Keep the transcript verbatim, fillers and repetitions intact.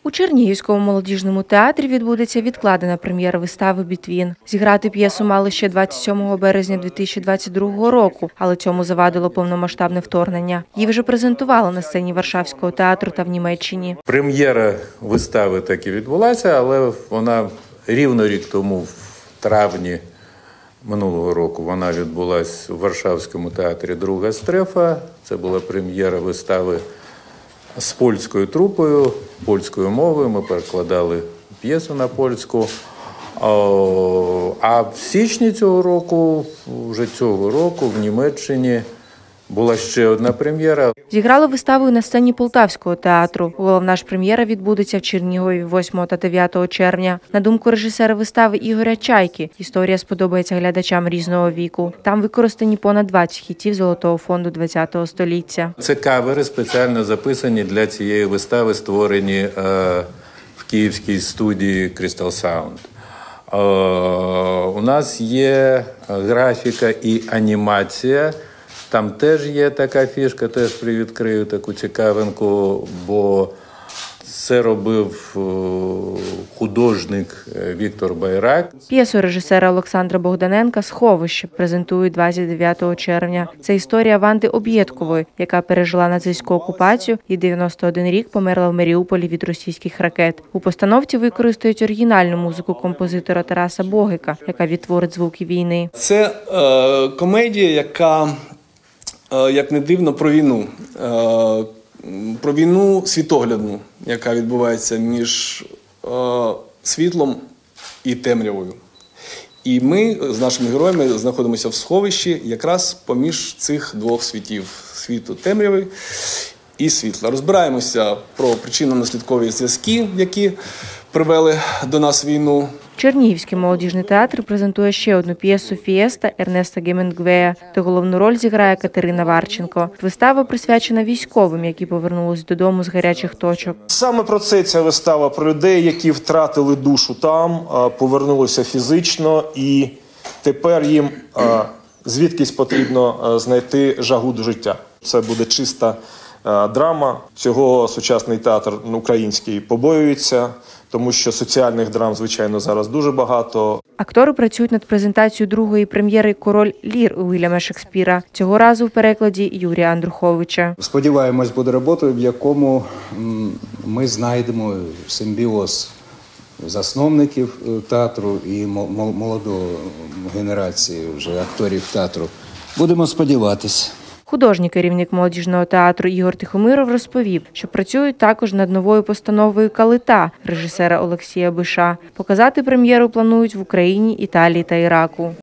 У Чернігівському молодіжному театрі відбудеться відкладена прем'єра вистави «Бітвін». Зіграти п'єсу мали ще двадцять сьомого березня дві тисячі двадцять другого року, але цьому завадило повномасштабне вторгнення. Її вже презентували на сцені Варшавського театру та в Німеччині. Прем'єра вистави таки відбулася, але вона рівно рік тому, в травні минулого року, вона відбулася у Варшавському театрі «Друга стрефа». Це була прем'єра вистави з польською трупою, польською мовою. Ми перекладали п'єсу на польську. А в січні цього року, вже цього року, в Німеччині була ще одна прем'єра. Зіграли виставу на сцені Полтавського театру. Головна ж прем'єра відбудеться в Чернігові восьмого та дев'ятого червня. На думку режисера вистави Ігоря Чайки, історія сподобається глядачам різного віку. Там використані понад двадцять хітів Золотого фонду ХХ століття. Це кавери, спеціально записані для цієї вистави, створені е, в київській студії Crystal Sound. Е, у нас є графіка і анімація. Там теж є така фішка, теж привідкрию таку цікавинку, бо це робив художник Віктор Байрак. П'єсу режисера Олександра Богданенка «Сховище» презентують двадцять дев'ятого червня. Це історія Ванди Об'єдкової, яка пережила нацистську окупацію і дев'яносто один рік померла в Маріуполі від російських ракет. У постановці використають оригінальну музику композитора Тараса Богика, яка відтворить звуки війни. Це е, комедія, яка, е, як не дивно, про війну. Е, Про війну світоглядну, яка відбувається між е, світлом і темрявою. І ми з нашими героями знаходимося в сховищі якраз поміж цих двох світів – світу темряви і світла. Розбираємося про причинно-наслідкові зв'язки, які привели до нас війну. Чернігівський молодіжний театр презентує ще одну п'єсу «Фієста» Ернеста Гемінгвея, де головну роль зіграє Катерина Варченко. Вистава присвячена військовим, які повернулись додому з гарячих точок. Саме про це ця вистава, про людей, які втратили душу там, повернулися фізично, і тепер їм звідкись потрібно знайти жагу до життя. Це буде чиста драма. Цього сучасний театр український побоюється, тому що соціальних драм, звичайно, зараз дуже багато. Актори працюють над презентацією другої прем'єри «Король Лір» Уільяма Шекспіра. Цього разу в перекладі Юрія Андруховича. Сподіваємось, буде робота, в якому ми знайдемо симбіоз засновників театру і молодої генерації вже акторів театру. Будемо сподіватися. Художній керівник молодіжного театру Ігор Тихомиров розповів, що працюють також над новою постановою «Калита» режисера Олексія Биша. Показати прем'єру планують в Україні, Італії та Іраку.